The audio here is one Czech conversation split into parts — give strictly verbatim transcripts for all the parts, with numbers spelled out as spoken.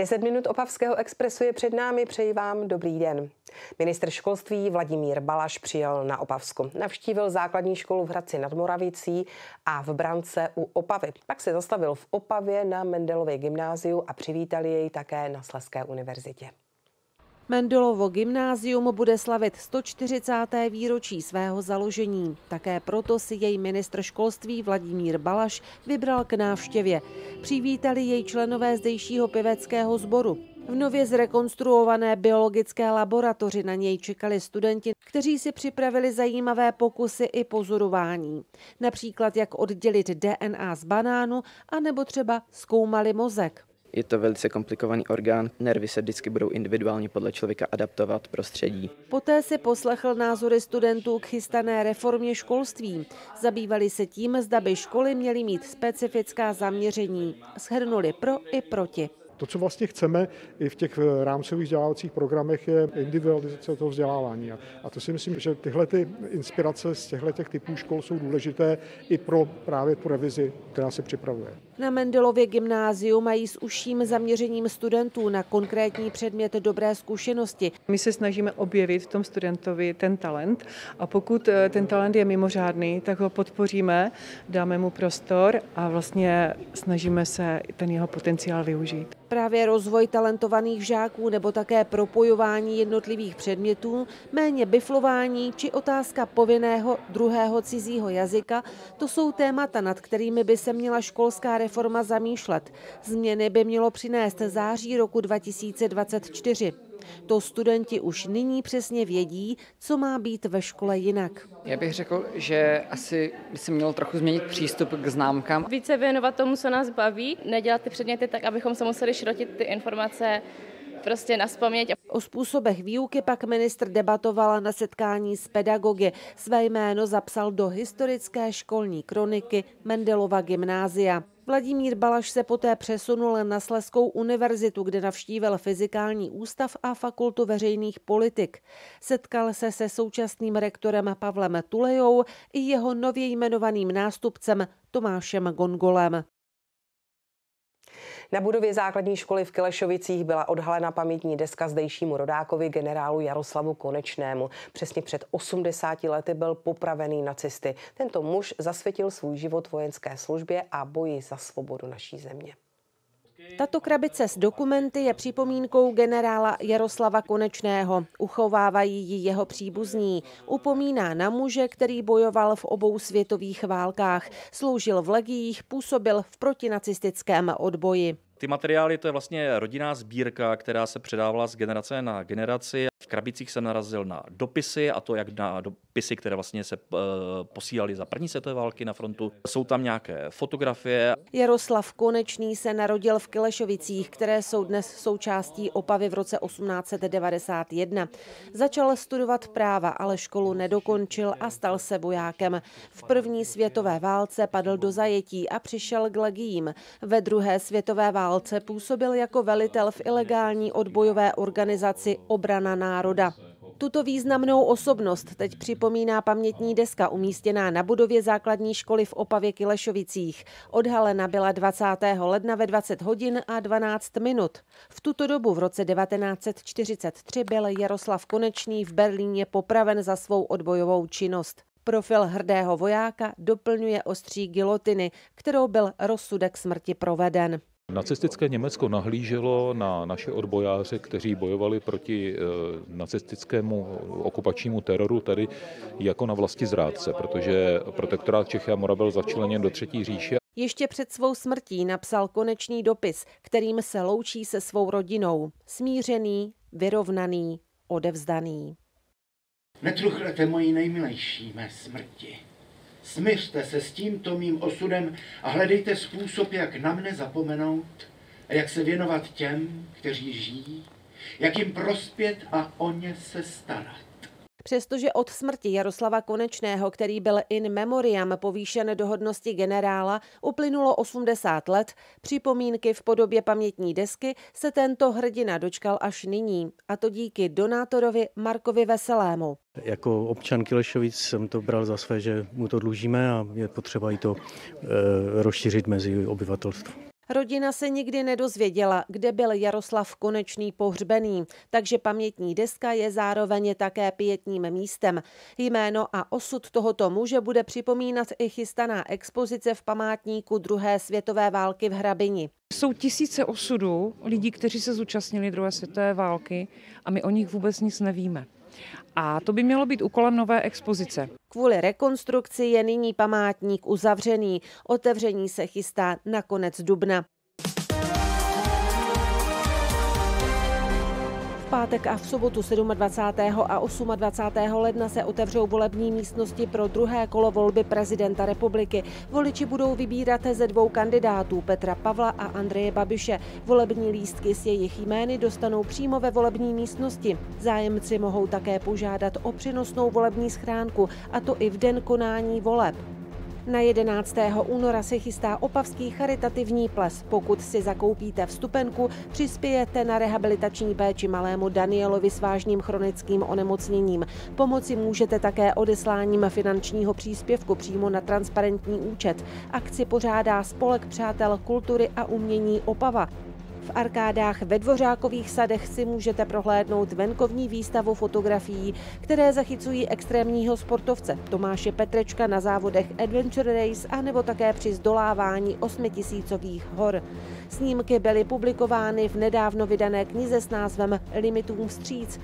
Deset minut Opavského expresu je před námi, přeji vám dobrý den. Ministr školství Vladimír Balaš přijel na Opavsko. Navštívil základní školu v Hradci nad Moravicí a v Brance u Opavy. Pak se zastavil v Opavě na Mendelově gymnáziu a přivítali jej také na Slezské univerzitě. Mendelovo gymnázium bude slavit sto čtyřicáté výročí svého založení. Také proto si jej ministr školství Vladimír Balaš vybral k návštěvě. Přivítali jej členové zdejšího pěveckého sboru. V nově zrekonstruované biologické laboratoři na něj čekali studenti, kteří si připravili zajímavé pokusy i pozorování. Například jak oddělit D N A z banánu, anebo třeba zkoumali mozek. Je to velice komplikovaný orgán, nervy se vždycky budou individuálně podle člověka adaptovat prostředí. Poté si poslechl názory studentů k chystané reformě školství. Zabývali se tím, zda by školy měly mít specifická zaměření. Shrnuli pro i proti. To, co vlastně chceme i v těch rámcových vzdělávacích programech, je individualizace toho vzdělávání. A to si myslím, že tyhle ty inspirace z těchto typů škol jsou důležité i pro právě tu revizi, která se připravuje. Na Mendelově gymnáziu mají s užším zaměřením studentů na konkrétní předmět dobré zkušenosti. My se snažíme objevit v tom studentovi ten talent a pokud ten talent je mimořádný, tak ho podpoříme, dáme mu prostor a vlastně snažíme se ten jeho potenciál využít. Právě rozvoj talentovaných žáků nebo také propojování jednotlivých předmětů, méně biflování či otázka povinného druhého cizího jazyka, to jsou témata, nad kterými by se měla školská reforma zamýšlet. Změny by mělo přinést září roku dva tisíce dvacet čtyři. To studenti už nyní přesně vědí, co má být ve škole jinak. Já bych řekl, že asi by se mělo trochu změnit přístup k známkám. Více věnovat tomu, co nás baví, nedělat ty předměty tak, abychom se museli šrotit ty informace prostě nazpaměť. O způsobech výuky pak ministr debatoval na setkání s pedagogy. Své jméno zapsal do historické školní kroniky Mendelova gymnázia. Vladimír Balaš se poté přesunul na Slezskou univerzitu, kde navštívil Fyzikální ústav a Fakultu veřejných politik. Setkal se se současným rektorem Pavlem Tulejou i jeho nově jmenovaným nástupcem Tomášem Gongolem. Na budově základní školy v Kilešovicích byla odhalena pamětní deska zdejšímu rodákovi generálu Jaroslavu Konečnému. Přesně před osmdesáti lety byl popravený nacisty. Tento muž zasvětil svůj život vojenské službě a boji za svobodu naší země. Tato krabice s dokumenty je připomínkou generála Jaroslava Konečného. Uchovávají ji jeho příbuzní. Upomíná na muže, který bojoval v obou světových válkách. Sloužil v legiích, působil v protinacistickém odboji. Ty materiály, to je vlastně rodinná sbírka, která se předávala z generace na generaci. V krabicích jsem narazil na dopisy, a to jak na dopisy, které vlastně se uh, posílaly za první světové války na frontu. Jsou tam nějaké fotografie. Jaroslav Konečný se narodil v Kilešovicích, které jsou dnes součástí Opavy v roce osmnáct set devadesát jedna. Začal studovat práva, ale školu nedokončil a stal se vojákem. V první světové válce padl do zajetí a přišel k legiím. Ve druhé světové válce působil jako velitel v ilegální odbojové organizaci Obrana národa. Tuto významnou osobnost teď připomíná pamětní deska umístěná na budově základní školy v Opavě Kilešovicích. Odhalena byla dvacátého ledna ve dvacet hodin a dvanáct minut. V tuto dobu v roce devatenáct set čtyřicet tři byl Jaroslav Konečný v Berlíně popraven za svou odbojovou činnost. Profil hrdého vojáka doplňuje ostří gilotiny, kterou byl rozsudek smrti proveden. Nacistické Německo nahlíželo na naše odbojáře, kteří bojovali proti e, nacistickému okupačnímu teroru, tedy jako na vlastizrádce, protože protektorát Čechy a Morava byl začleněn do Třetí říše. Ještě před svou smrtí napsal Konečný dopis, kterým se loučí se svou rodinou. Smířený, vyrovnaný, odevzdaný. Netruchlete moji nejmilejší mé smrti. Smiřte se s tímto mým osudem a hledejte způsob, jak na mne zapomenout a jak se věnovat těm, kteří žijí, jak jim prospět a o ně se starat. Přestože od smrti Jaroslava Konečného, který byl in memoriam povýšen do hodnosti generála, uplynulo osmdesát let, připomínky v podobě pamětní desky se tento hrdina dočkal až nyní, a to díky donátorovi Markovi Veselému. Jako občan Kilešovic jsem to bral za své, že mu to dlužíme a je potřeba i to e, rozšířit mezi obyvatelstvo. Rodina se nikdy nedozvěděla, kde byl Jaroslav Konečný pohřbený, takže pamětní deska je zároveň také pietním místem. Jméno a osud tohoto muže bude připomínat i chystaná expozice v památníku druhé světové války v Hrabini. Jsou tisíce osudů lidí, kteří se zúčastnili druhé světové války a my o nich vůbec nic nevíme. A to by mělo být úkolem nové expozice. Kvůli rekonstrukci je nyní památník uzavřený. Otevření se chystá na konec dubna. V pátek a v sobotu dvacátého sedmého a dvacátého osmého ledna se otevřou volební místnosti pro druhé kolo volby prezidenta republiky. Voliči budou vybírat ze dvou kandidátů, Petra Pavla a Andreje Babiše. Volební lístky s jejich jmény dostanou přímo ve volební místnosti. Zájemci mohou také požádat o přenosnou volební schránku, a to i v den konání voleb. Na jedenáctého února se chystá opavský charitativní ples. Pokud si zakoupíte vstupenku, přispějete na rehabilitační péči malému Danielovi s vážným chronickým onemocněním. Pomoci můžete také odesláním finančního příspěvku přímo na transparentní účet. Akci pořádá Spolek přátel kultury a umění Opava. V arkádách ve Dvořákových sadech si můžete prohlédnout venkovní výstavu fotografií, které zachycují extrémního sportovce Tomáše Petrečka na závodech Adventure Race a nebo také při zdolávání osmitisícových hor. Snímky byly publikovány v nedávno vydané knize s názvem Limitům vstříc.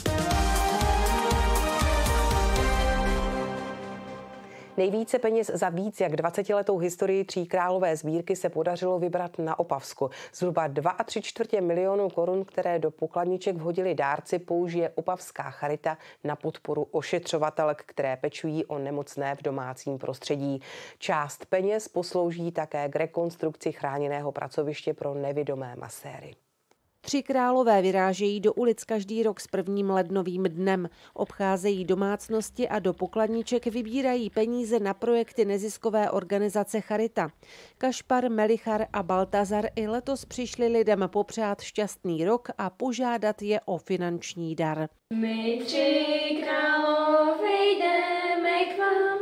Nejvíce peněz za víc jak dvacetiletou historii Tříkrálové sbírky se podařilo vybrat na Opavsku. Zhruba dva a tři čtvrtě milionu korun, které do pokladniček vhodili dárci, použije Opavská charita na podporu ošetřovatelek, které pečují o nemocné v domácím prostředí. Část peněz poslouží také k rekonstrukci chráněného pracoviště pro nevidomé maséry. Tři králové vyrážejí do ulic každý rok s prvním lednovým dnem. Obcházejí domácnosti a do pokladniček vybírají peníze na projekty neziskové organizace Charita. Kašpar, Melichar a Baltazar i letos přišli lidem popřát šťastný rok a požádat je o finanční dar. My tři králové jdeme k vám.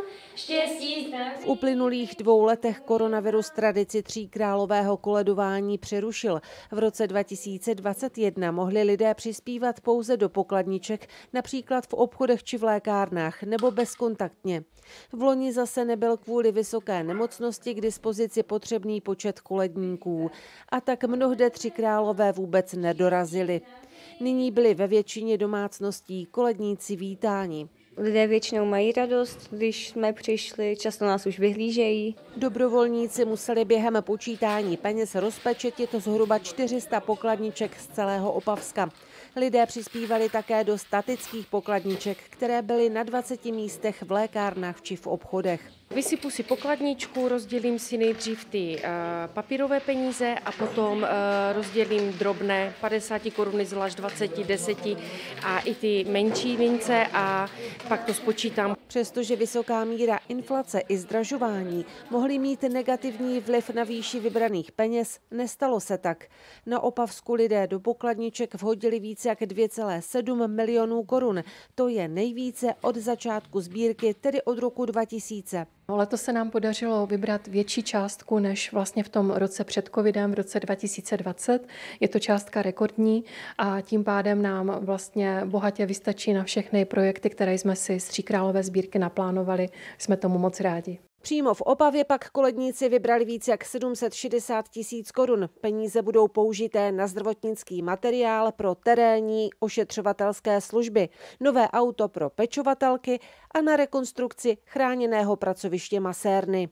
V uplynulých dvou letech koronavirus tradici tříkrálového koledování přerušil. V roce dva tisíce dvacet jedna mohli lidé přispívat pouze do pokladniček, například v obchodech či v lékárnách, nebo bezkontaktně. V loni zase nebyl kvůli vysoké nemocnosti k dispozici potřebný počet koledníků. A tak mnohde tři králové vůbec nedorazili. Nyní byli ve většině domácností koledníci vítáni. Lidé většinou mají radost, když jsme přišli, často nás už vyhlížejí. Dobrovolníci museli během počítání peněz rozpečetit zhruba čtyři sta pokladniček z celého Opavska. Lidé přispívali také do statických pokladniček, které byly na dvaceti místech v lékárnách či v obchodech. Vysypu si pokladničku, rozdělím si nejdřív ty uh, papírové peníze a potom uh, rozdělím drobné padesát koruny, zvlášť dvacet, deset a i ty menší mince a pak to spočítám. Přestože vysoká míra inflace i zdražování mohly mít negativní vliv na výši vybraných peněz, nestalo se tak. Na Opavsku lidé do pokladniček vhodili více jak dvě celé sedm milionů korun. To je nejvíce od začátku sbírky, tedy od roku dva tisíce. Letos se nám podařilo vybrat větší částku než vlastně v tom roce před covidem, v roce dva tisíce dvacet. Je to částka rekordní a tím pádem nám vlastně bohatě vystačí na všechny projekty, které jsme si z Tříkrálové sbírky naplánovali. Jsme tomu moc rádi. Přímo v Opavě pak koledníci vybrali více jak sedm set šedesát tisíc korun. Peníze budou použité na zdravotnický materiál pro terénní ošetřovatelské služby, nové auto pro pečovatelky a na rekonstrukci chráněného pracoviště masérny.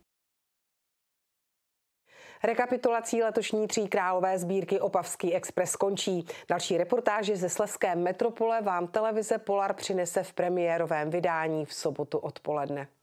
Rekapitulací letošní Tříkrálové sbírky Opavský expres končí. Další reportáže ze slezské metropole vám televize Polar přinese v premiérovém vydání v sobotu odpoledne.